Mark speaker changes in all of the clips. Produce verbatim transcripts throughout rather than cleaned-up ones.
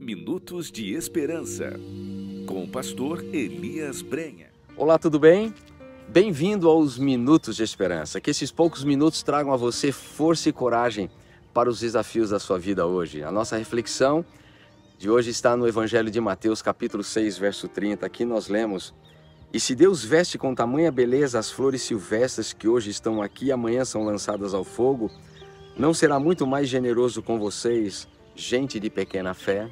Speaker 1: Minutos de Esperança, com o pastor Elias Brenha.
Speaker 2: Olá, tudo bem? Bem-vindo aos Minutos de Esperança. Que esses poucos minutos tragam a você força e coragem para os desafios da sua vida hoje. A nossa reflexão de hoje está no Evangelho de Mateus, capítulo seis, verso trinta. Aqui nós lemos: E se Deus veste com tamanha beleza as flores silvestres que hoje estão aqui e amanhã são lançadas ao fogo, não será muito mais generoso com vocês, gente de pequena fé?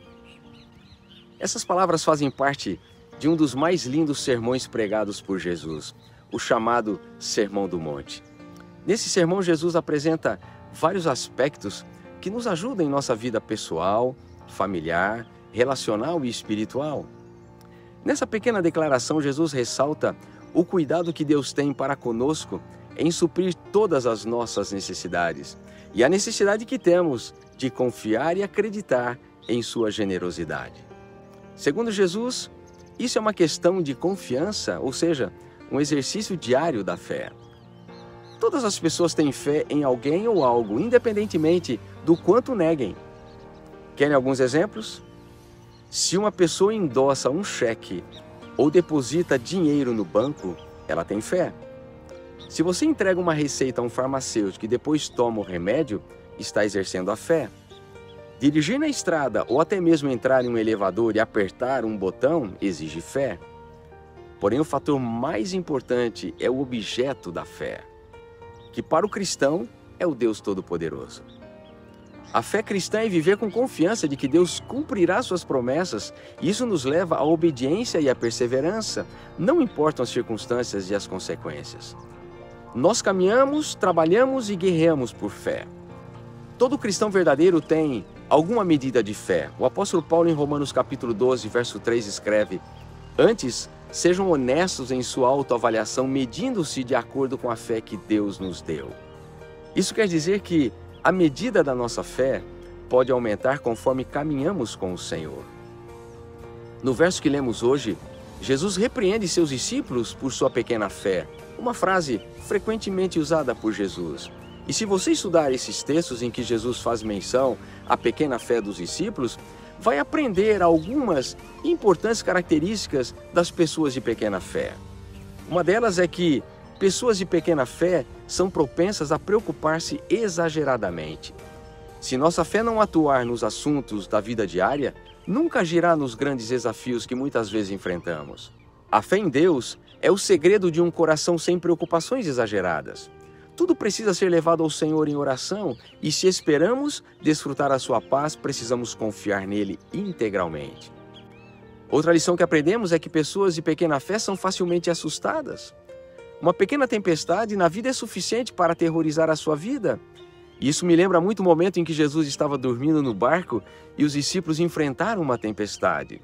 Speaker 2: Essas palavras fazem parte de um dos mais lindos sermões pregados por Jesus, o chamado Sermão do Monte. Nesse sermão, Jesus apresenta vários aspectos que nos ajudam em nossa vida pessoal, familiar, relacional e espiritual. Nessa pequena declaração, Jesus ressalta o cuidado que Deus tem para conosco em suprir todas as nossas necessidades e a necessidade que temos de confiar e acreditar em sua generosidade. Segundo Jesus, isso é uma questão de confiança, ou seja, um exercício diário da fé. Todas as pessoas têm fé em alguém ou algo, independentemente do quanto neguem. Querem alguns exemplos? Se uma pessoa endossa um cheque ou deposita dinheiro no banco, ela tem fé. Se você entrega uma receita a um farmacêutico e depois toma o remédio, está exercendo a fé. Dirigir na estrada ou até mesmo entrar em um elevador e apertar um botão exige fé. Porém, o fator mais importante é o objeto da fé, que para o cristão é o Deus Todo-Poderoso. A fé cristã é viver com confiança de que Deus cumprirá suas promessas, e isso nos leva à obediência e à perseverança, não importam as circunstâncias e as consequências. Nós caminhamos, trabalhamos e guerreamos por fé. Todo cristão verdadeiro tem alguma medida de fé. O apóstolo Paulo, em Romanos capítulo doze, verso três, escreve: Antes, sejam honestos em sua autoavaliação, medindo-se de acordo com a fé que Deus nos deu. Isso quer dizer que a medida da nossa fé pode aumentar conforme caminhamos com o Senhor. No verso que lemos hoje, Jesus repreende seus discípulos por sua pequena fé, uma frase frequentemente usada por Jesus. E se você estudar esses textos em que Jesus faz menção à pequena fé dos discípulos, vai aprender algumas importantes características das pessoas de pequena fé. Uma delas é que pessoas de pequena fé são propensas a preocupar-se exageradamente. Se nossa fé não atuar nos assuntos da vida diária, nunca agirá nos grandes desafios que muitas vezes enfrentamos. A fé em Deus é o segredo de um coração sem preocupações exageradas. Tudo precisa ser levado ao Senhor em oração, e se esperamos desfrutar a sua paz, precisamos confiar nele integralmente. Outra lição que aprendemos é que pessoas de pequena fé são facilmente assustadas. Uma pequena tempestade na vida é suficiente para aterrorizar a sua vida. Isso me lembra muito o momento em que Jesus estava dormindo no barco e os discípulos enfrentaram uma tempestade.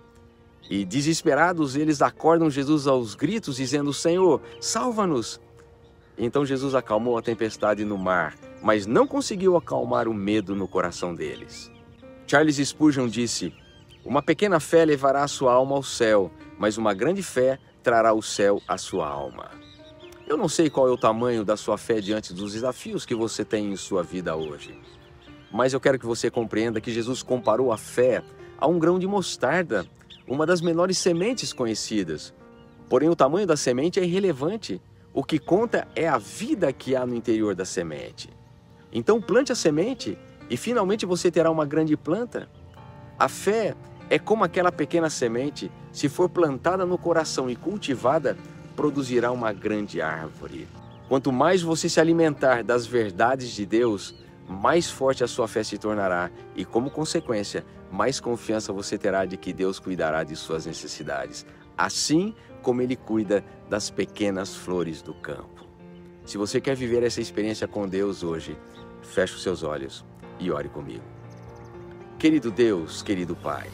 Speaker 2: E desesperados, eles acordam Jesus aos gritos, dizendo: Senhor, salva-nos! Então Jesus acalmou a tempestade no mar, mas não conseguiu acalmar o medo no coração deles. Charles Spurgeon disse: Uma pequena fé levará a sua alma ao céu, mas uma grande fé trará o céu à sua alma. Eu não sei qual é o tamanho da sua fé diante dos desafios que você tem em sua vida hoje, mas eu quero que você compreenda que Jesus comparou a fé a um grão de mostarda, uma das menores sementes conhecidas. Porém, o tamanho da semente é irrelevante. O que conta é a vida que há no interior da semente. Então plante a semente e finalmente você terá uma grande planta. A fé é como aquela pequena semente, se for plantada no coração e cultivada, produzirá uma grande árvore. Quanto mais você se alimentar das verdades de Deus, mais forte a sua fé se tornará e, como consequência, mais confiança você terá de que Deus cuidará de suas necessidades, assim como Ele cuida das pequenas flores do campo. Se você quer viver essa experiência com Deus hoje, feche os seus olhos e ore comigo. Querido Deus, querido Pai,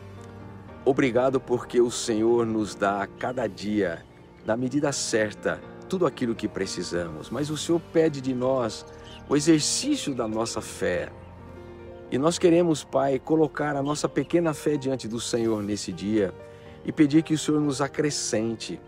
Speaker 2: obrigado porque o Senhor nos dá a cada dia, na medida certa, tudo aquilo que precisamos, mas o Senhor pede de nós o exercício da nossa fé. E nós queremos, Pai, colocar a nossa pequena fé diante do Senhor nesse dia e pedir que o Senhor nos acrescente.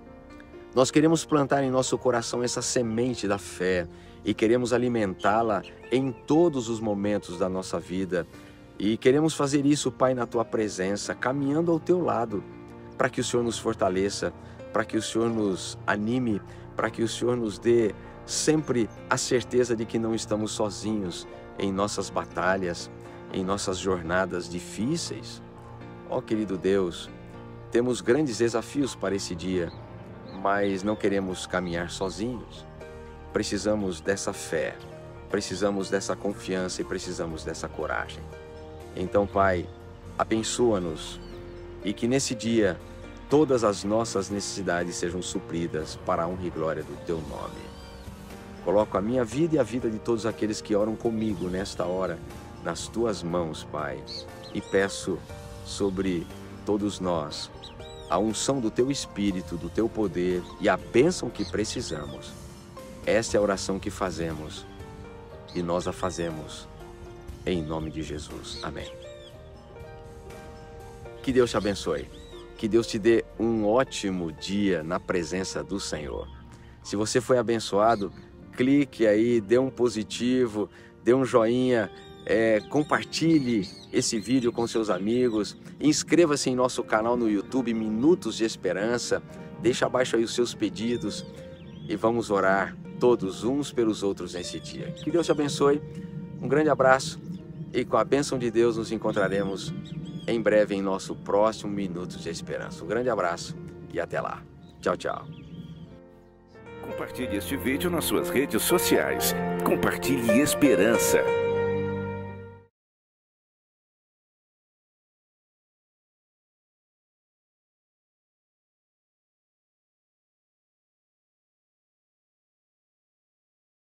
Speaker 2: Nós queremos plantar em nosso coração essa semente da fé e queremos alimentá-la em todos os momentos da nossa vida, E queremos fazer isso, Pai, na Tua presença, caminhando ao Teu lado, para que o Senhor nos fortaleça, para que o Senhor nos anime, para que o Senhor nos dê sempre a certeza de que não estamos sozinhos em nossas batalhas, em nossas jornadas difíceis. Ó querido Deus, temos grandes desafios para esse dia, mas não queremos caminhar sozinhos. Precisamos dessa fé, precisamos dessa confiança e precisamos dessa coragem. Então, Pai, abençoa-nos e que nesse dia todas as nossas necessidades sejam supridas para a honra e glória do Teu nome. Coloco a minha vida e a vida de todos aqueles que oram comigo nesta hora nas Tuas mãos, Pai, e peço sobre todos nós a unção do Teu Espírito, do Teu poder e a bênção que precisamos. Esta é a oração que fazemos e nós a fazemos em nome de Jesus. Amém. Que Deus te abençoe. Que Deus te dê um ótimo dia na presença do Senhor. Se você foi abençoado, clique aí, dê um positivo, dê um joinha, é, compartilhe esse vídeo com seus amigos, inscreva-se em nosso canal no YouTube, Minutos de Esperança, deixa abaixo aí os seus pedidos e vamos orar todos uns pelos outros nesse dia. Que Deus te abençoe, um grande abraço e com a bênção de Deus nos encontraremos em breve em nosso próximo Minutos de Esperança. Um grande abraço e até lá. Tchau, tchau.
Speaker 1: Compartilhe este vídeo nas suas redes sociais. Compartilhe esperança.